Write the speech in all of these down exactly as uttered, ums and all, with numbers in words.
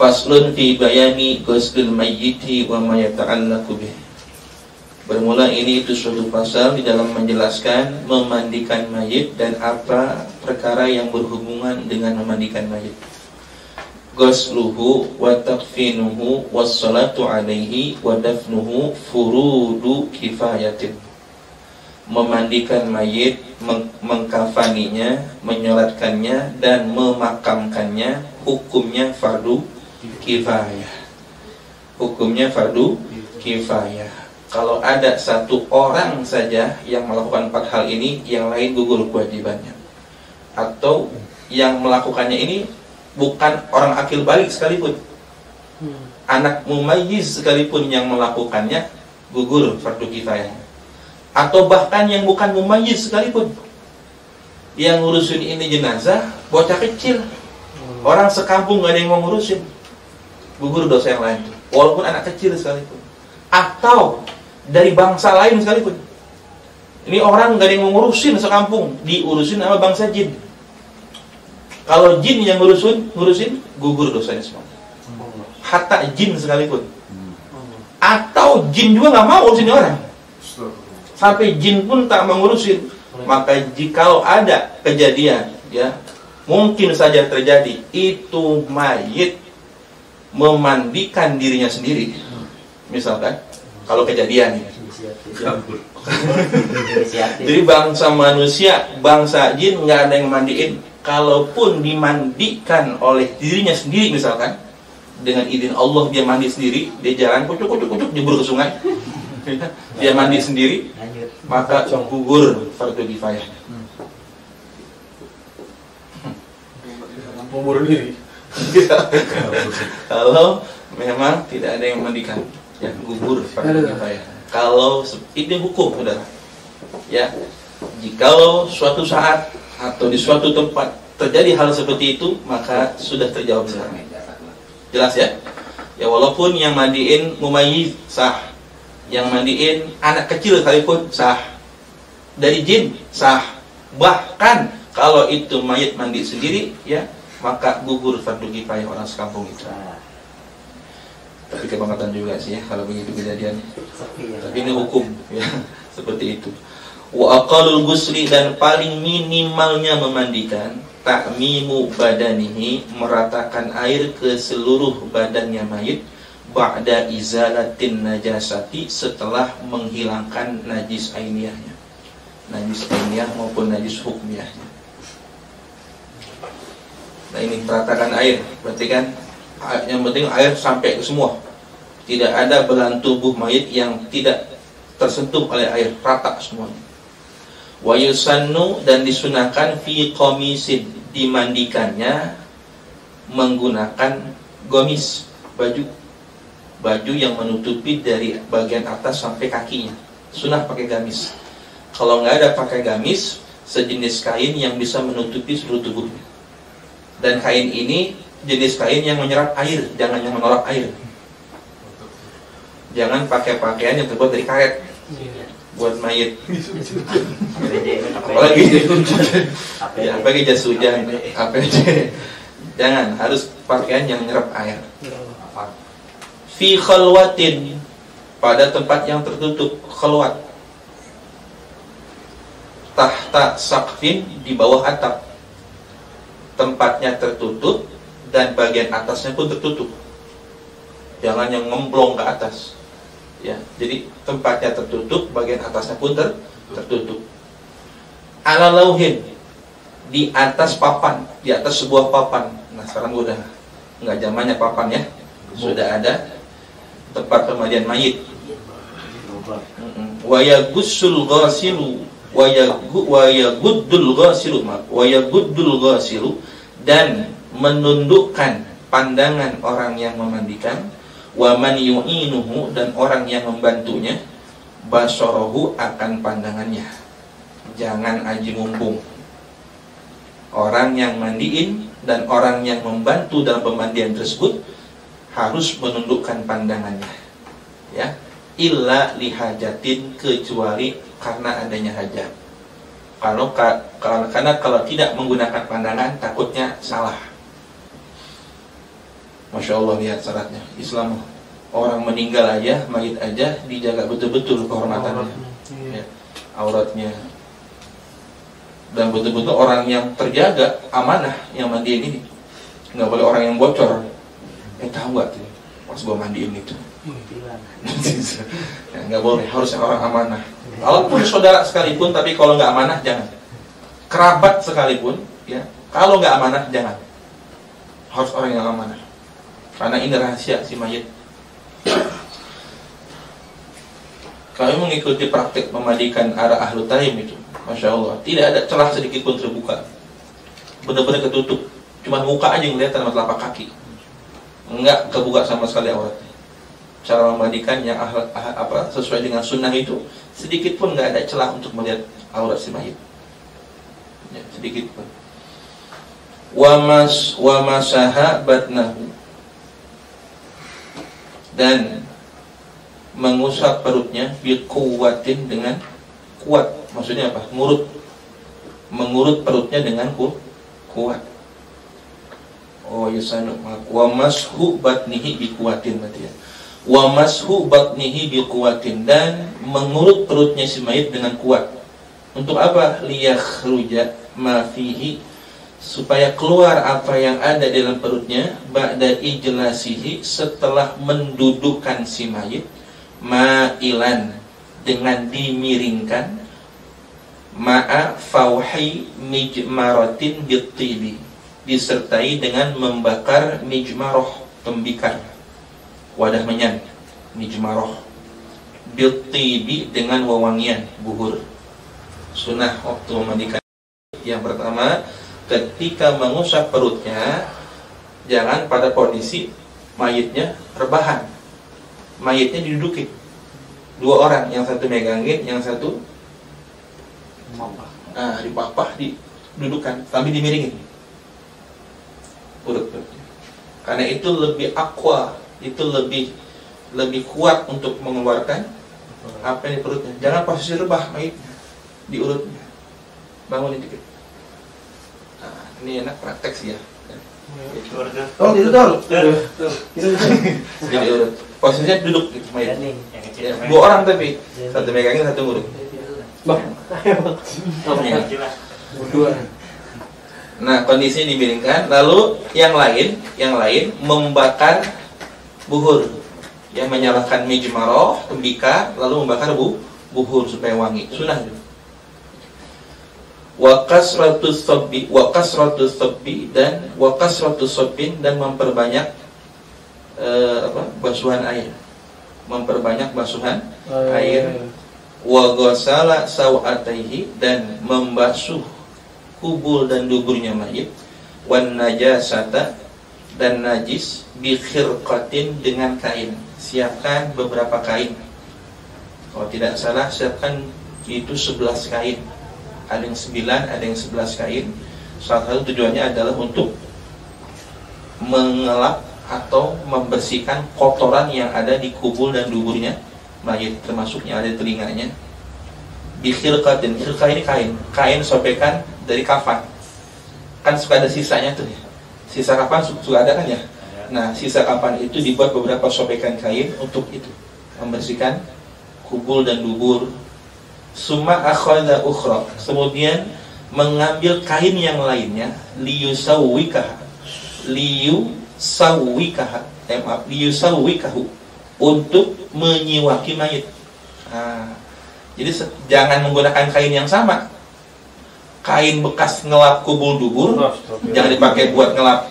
Faslun fi bayani ghuslil mayyiti wa ma yata'allaqu bih. Bermula ini itu suatu pasal di dalam menjelaskan memandikan mayit dan apa perkara yang berhubungan dengan memandikan mayit. Ghusluhu wa takfinuhu wassalatu alaihi wa dafnuhu furudu kifayatin. Memandikan mayit, meng mengkafaninya, menyolatkannya dan memakamkannya hukumnya fardu kifayah. Hukumnya fardu kifayah. Kalau ada satu orang saja yang melakukan empat hal ini, yang lain gugur kewajibannya. Atau yang melakukannya ini bukan orang akil balik sekalipun, anak mumayyiz sekalipun yang melakukannya, gugur fardu kifayah. Atau bahkan yang bukan mumayyiz sekalipun, yang ngurusin ini jenazah bocah kecil, orang sekampung gak ada yang mau ngurusin, gugur dosa yang lain, walaupun anak kecil sekalipun. Atau dari bangsa lain sekalipun, ini orang gak ada yang mau ngurusin sekampung, diurusin sama bangsa jin. Kalau jin yang ngurusin, ngurusin gugur dosanya semua. Hatta jin sekalipun. Atau jin juga gak mau ngurusin orang, sampai jin pun tak mengurusin. Maka jikalau ada kejadian, ya mungkin saja terjadi, itu mayit memandikan dirinya sendiri, misalkan kalau kejadian, jadi bangsa manusia, bangsa jin nggak ada yang mandiin. Kalaupun dimandikan oleh dirinya sendiri, misalkan dengan izin Allah dia mandi sendiri, dia jalan kucuk kucuk kucuk jebur ke sungai, dia mandi sendiri, maka gugur fardu kifayah. Membunuh diri. Kalau memang tidak ada yang memandikan, ya gugur fardu kifayah. Kalau ini hukum, saudara, ya jikalau suatu saat atau di suatu tempat terjadi hal seperti itu, maka sudah terjawab sekarang. Jelas ya? Ya walaupun yang mandiin mumayyiz sah, yang mandiin anak kecil sekalipun sah, dari jin sah. Bahkan kalau itu mayit mandi sendiri, ya maka gugur fardu kifayah orang sekampung itu. Tapi kebangetan juga sih ya kalau begitu kejadian. Tapi ini hukum, ya seperti itu. Wa aqallul ghusli, dan paling minimalnya memandikan, ta'mimu badanihi, meratakan air ke seluruh badannya mayit, ba'da izalatin najasati, setelah menghilangkan najis ainiyahnya, najis ainiyah maupun najis hukmiyahnya. Nah ini meratakan air, berarti kan yang penting air sampai ke semua, tidak ada belahan tubuh mayit yang tidak tersentuh oleh air, rata semuanya. Wa yusannu, dan disunahkan fi qamisin, dimandikannya menggunakan gomis, baju baju yang menutupi dari bagian atas sampai kakinya, sunah pakai gamis. Kalau nggak ada pakai gamis, sejenis kain yang bisa menutupi seluruh tubuhnya. Dan kain ini jenis kain yang menyerap air, jangan yang menolak air. Jangan pakai pakaian yang terbuat dari karet buat mayit. Apalagi ya, apalagi jas hujan, A P D. Jangan, harus pakaian yang menyerap air. Fi khalwatin, pada tempat yang tertutup, khalwat. Tahta saqfin, di bawah atap. Tempatnya tertutup dan bagian atasnya pun tertutup. Jangan yang ngemplong ke atas. Ya, jadi tempatnya tertutup, bagian atasnya pun ter tertutup. Ala lauhin, di atas papan, di atas sebuah papan. Nah sekarang udah nggak zamannya papan ya, sudah ada tempat pemandian mayit. Wayagussul ghasilu, wayaguddul ghasilu, wayaguddul ghasilu, dan menundukkan pandangan orang yang memandikan, wa man yu'inuhu, dan orang yang membantunya, basarahu, akan pandangannya. Jangan aji mumpung. Orang yang mandiin dan orang yang membantu dalam pemandian tersebut harus menundukkan pandangannya, ya, illa lihajatin, kecuali karena adanya hajat. Kalau karena kalau tidak menggunakan pandangan takutnya salah. Masya Allah, lihat syaratnya Islam. Orang meninggal aja, mayit aja dijaga betul-betul kehormatannya, ya, auratnya. Dan betul-betul orang yang terjaga amanah yang mandiin ini. Nggak boleh orang yang bocor. Eh tahu nggak tuh pas gua mandiin itu. Ya, nggak boleh, harus orang amanah. Walaupun saudara sekalipun, tapi kalau nggak amanah jangan. Kerabat sekalipun, ya, kalau nggak amanah jangan. Harus orang yang amanah. Karena ini rahasia si mayit. Kami mengikuti praktik memandikan arah ahlu taim itu, Masya Allah, tidak ada celah sedikit pun terbuka, benar-benar ketutup. Cuma muka aja yang kelihatan sama telapak kaki, enggak kebuka sama sekali auratnya. Cara memandikan yang ah, ah, apa sesuai dengan sunnah itu, sedikit pun nggak ada celah untuk melihat aurat si mayit, ya, sedikit pun. Wa mas wa masaha batnahu, dan mengusap perutnya biquwatin, dengan kuat. Maksudnya apa? Ngurut, mengurut perutnya dengan ku, kuat. Oh yusanu wa mashu batnihi biquwatin, berarti ya. Wa mashu batnihi biquwatin, dan mengurut perutnya si mayit dengan kuat. Untuk apa? Liyakhruja ma fihi, supaya keluar apa yang ada di dalam perutnya, ba'da ijlasihi, setelah mendudukkan si mayit, ma'ilan, dengan dimiringkan, ma'a fauhi mijmaratin bittibi, disertai dengan membakar mijmaroh, tembikar, wadah menyan, mijmaroh, bittibi, dengan wewangian, buhur. Sunnah waktu memandikan yang pertama, ketika mengusap perutnya, jangan pada kondisi mayitnya rebahan, mayitnya didudukin. Dua orang, yang satu megangin, yang satu nah, dipapah, didudukan, sambil dimiringin urut perutnya. Karena itu lebih aqua, itu lebih lebih kuat untuk mengeluarkan apa yang di perutnya. Jangan posisi rebah mayitnya di urutnya, bangunin dikit. Nah, ini enak praktek sih ya. Oh, itu tahu. Jadi urut. Posisinya duduk gitu mayit. Ya, dua orang tapi satu megangin, satu ngurut. Bang. Dua. Nah, kondisinya dimiringkan, lalu yang lain, yang lain membakar buhur. Ya, menyalakan mijmaroh, tembikar, lalu membakar bu, buhur supaya wangi. Sunnah itu. Wa kasratus sabbi, wa kasratus sabbi, dan wa kasratus sabbin, dan memperbanyak eh, apa? basuhan air. Memperbanyak basuhan oh, air. Wa ghasala sawataihi, dan membasuh kubul dan duburnya mayit. Wan najasata, dan najis, bi khirqatin, dengan kain. Siapkan beberapa kain. Kalau tidak salah, siapkan itu sebelas kain. Ada yang sembilan, ada yang sebelas kain. Salah satu tujuannya adalah untuk mengelap atau membersihkan kotoran yang ada di kubul dan duburnya mayit, termasuk yang ada di telinganya. Bi khirqatin, khirqah ini kain, kain sobekan dari kafan. Kan suka ada sisanya tuh ya. Sisa kafan suka ada kan ya. Nah, sisa kafan itu dibuat beberapa sobekan kain untuk itu, membersihkan kubul dan dubur. Summa akhadha ukhra, kemudian mengambil kain yang lainnya, liyusawwikah, liyusawwikah, eh, maaf, liyusawwikahu, untuk menyiwaki mayit. Nah, jadi jangan menggunakan kain yang sama. Kain bekas ngelap kubul dubur, oh, jangan dipakai buat ngelap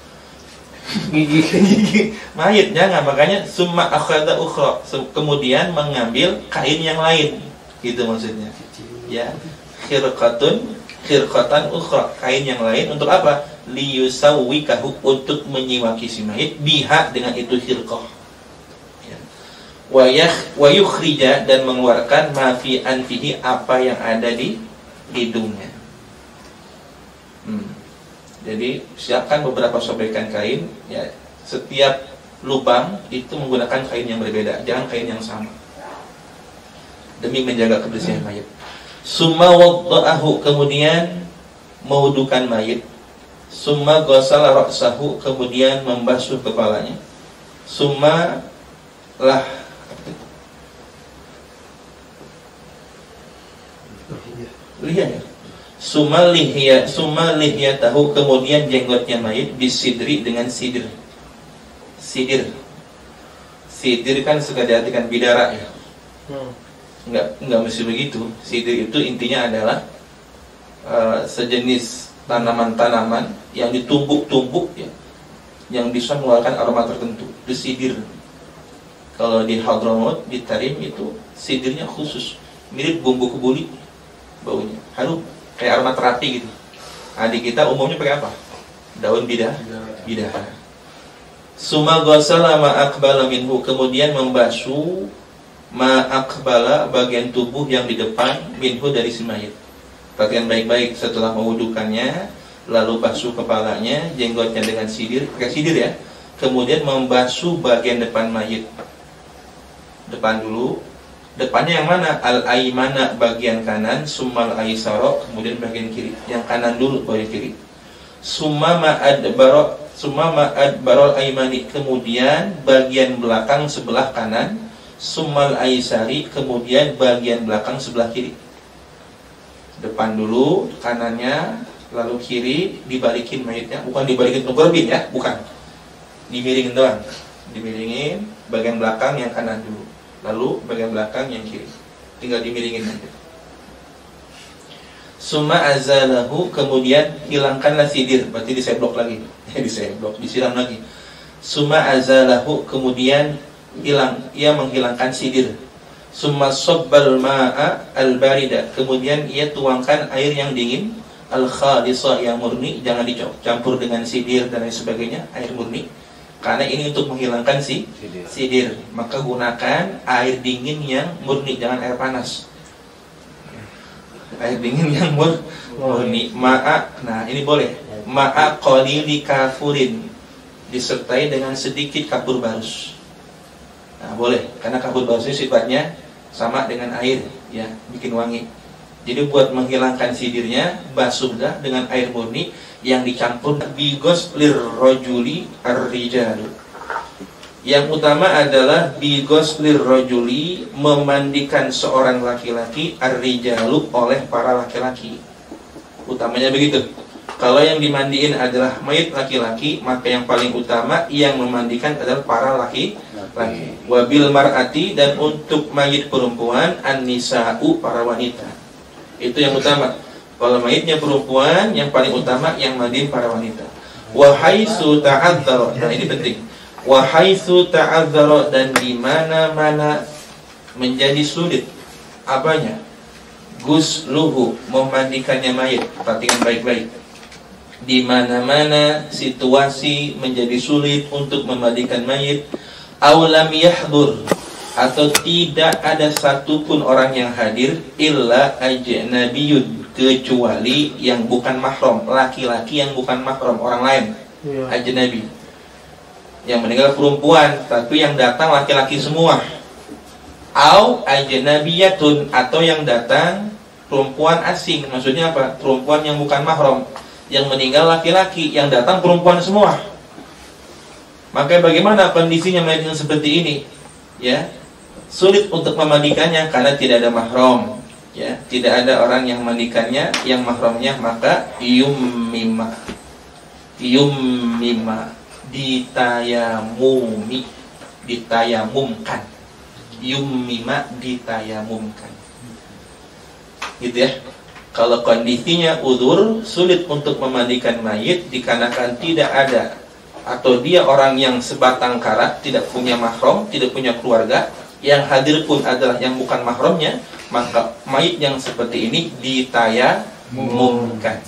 gigi gigi mayit, jangan. Makanya summa akhadha ukhra, kemudian mengambil kain yang lain. Gitu maksudnya. Ya, khirqatun, khirqatan ukhra, kain yang lain untuk apa? Liyusawwikahu, untuk menyiwaki si mayit, biha, dengan itu khirqah. Ya. Wa yakh wa yukhrija, dan mengeluarkan ma fi anfihi, apa yang ada di hidungnya. Hmm. Jadi siapkan beberapa sobekan kain, ya. Setiap lubang itu menggunakan kain yang berbeda, jangan kain yang sama, demi menjaga kebersihan mayit. Summa wadda'ahu, kemudian mewudukan mayit. Summa ghasala ra'sahu, kemudian membasuh kepalanya. Summa lah lihat ya. Summa lihya summa lihyatahu, kemudian jenggotnya mayit bisidri, dengan sidir. Sidir. Sidir kan suka diartikan bidara ya. Hmm. Enggak enggak mesti begitu. Sidir itu intinya adalah uh, sejenis tanaman-tanaman yang ditumbuk-tumbuk ya, yang bisa mengeluarkan aroma tertentu. Itu sidir. Kalau di Hadramaut, di Tarim itu sidirnya khusus, mirip bumbu kebuli baunya, harum kayak aromaterapi gitu. Nah, di kita umumnya pakai apa? Daun bidah, bidah. Summa ghasala ma aqbala minhu, kemudian membasuh ma aqbala, bagian tubuh yang di depan, minhu, dari si mayit. Perhatikan baik-baik, setelah mewudukannya, lalu basuh kepalanya, jenggotnya dengan sidir, pakai sidir ya. Kemudian membasuh bagian depan mayit. Depan dulu. Depannya yang mana? Al-aimana, bagian kanan. Summal aisaro, kemudian bagian kiri. Yang kanan dulu, bagian kiri. Summa ma'adbaro, summa ma'adbarol aimani, kemudian bagian belakang sebelah kanan. Summal aisari, kemudian bagian belakang sebelah kiri. Depan dulu, kanannya, lalu kiri, dibalikin mayitnya. Bukan dibalikin ngegorbin ya, bukan. Dimiringin doang. Dimiringin, bagian belakang yang kanan dulu, lalu bagian belakang yang kiri, tinggal dimiringin aja. Summa azalahu, kemudian hilangkanlah sidir, berarti diseblok lagi. Diseblok, disiram lagi. Summa azalahu, kemudian hilang, ia menghilangkan sidir. Summa sobbal ma'a al-barida, kemudian ia tuangkan air yang dingin, al-khalisah, yang murni, jangan dicampur dengan sidir dan lain sebagainya, air murni. Karena ini untuk menghilangkan si sidir. sidir. Maka gunakan air dingin yang murni, jangan air panas. Air dingin yang mur murni. Ma'a, nah ini boleh. Ma'a qalili kafurin, disertai dengan sedikit kapur barus. Nah boleh, karena kapur barus ini sifatnya sama dengan air, ya, bikin wangi. Jadi buat menghilangkan sidirnya, basuhlah dengan air murni yang dicampur bigos lirrojuli ar-rijalu. Yang utama adalah bigos lirrojuli, memandikan seorang laki-laki, ar-rijalu, oleh para laki-laki. Utamanya begitu. Kalau yang dimandiin adalah mayit laki-laki, maka yang paling utama yang memandikan adalah para laki-laki. Wabil mar'ati, dan untuk mayit perempuan, an-nisa'u, para wanita. Itu yang utama. Kalau mayitnya perempuan, yang paling utama yang mandiin para wanita. Wa haitsu ta'adzara, nah ini penting. Wa haitsu ta'adzara, dan di mana-mana menjadi sulit apanya? Gusluhu, memandikannya mayit. Perhatikan baik-baik. Di mana-mana situasi menjadi sulit untuk memandikan mayit, aw lam yahdur, atau tidak ada satupun orang yang hadir, illa ajnabiyun, kecuali yang bukan mahram, laki-laki yang bukan mahram, orang lain, ya. Ajnabi. Yang meninggal perempuan, tapi yang datang laki-laki semua. Au ajnabiyatun, atau yang datang perempuan asing. Maksudnya apa? Perempuan yang bukan mahram, yang meninggal laki-laki, yang datang perempuan semua. Maka bagaimana kondisinya mayit yang seperti ini? Ya, sulit untuk memandikannya karena tidak ada mahram. Ya, tidak ada orang yang mandikannya, yang mahramnya, maka yummima, yummima, ditayamumi, ditayamumkan, yummima, ditayamumkan, gitu ya. Kalau kondisinya udzur, sulit untuk memandikan mayit dikarenakan tidak ada, atau dia orang yang sebatang kara, tidak punya mahram, tidak punya keluarga, yang hadir pun adalah yang bukan mahramnya, maka mayit yang seperti ini ditayamumkan.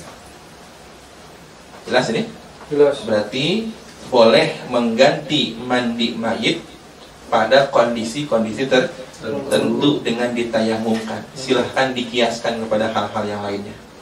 Jelas ini? Jelas. Berarti boleh mengganti mandi mayit pada kondisi-kondisi tertentu dengan ditayamumkan. Silahkan dikiaskan kepada hal-hal yang lainnya.